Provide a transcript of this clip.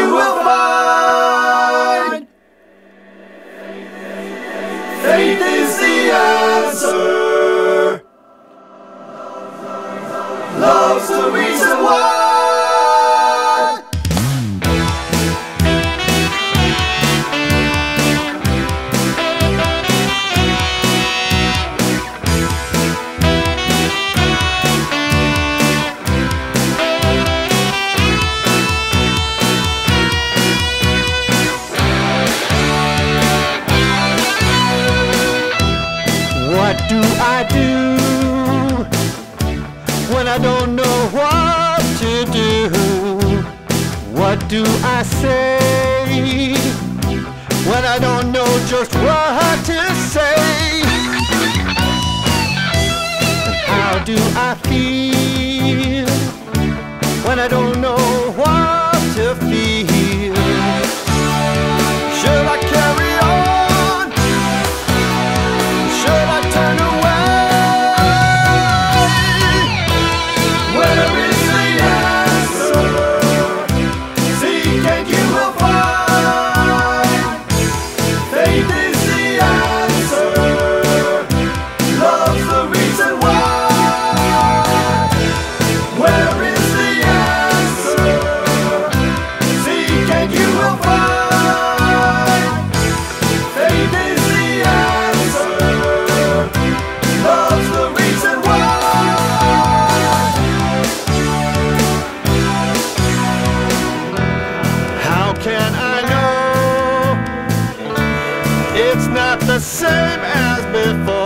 you will find. Faith is the answer. Love's the reason why. What do I do when I don't know what to do? What do I say when I don't know just what to say? And how do I feel when I don't know what to feel? Should I carry on? Should I turn away? Where is the answer? Seek and you will find. Faith is the answer. Love's the reason why. Where is the answer? Seek and you will find. Faith is the answer. Love's the reason why. How can I know it's not the same as before?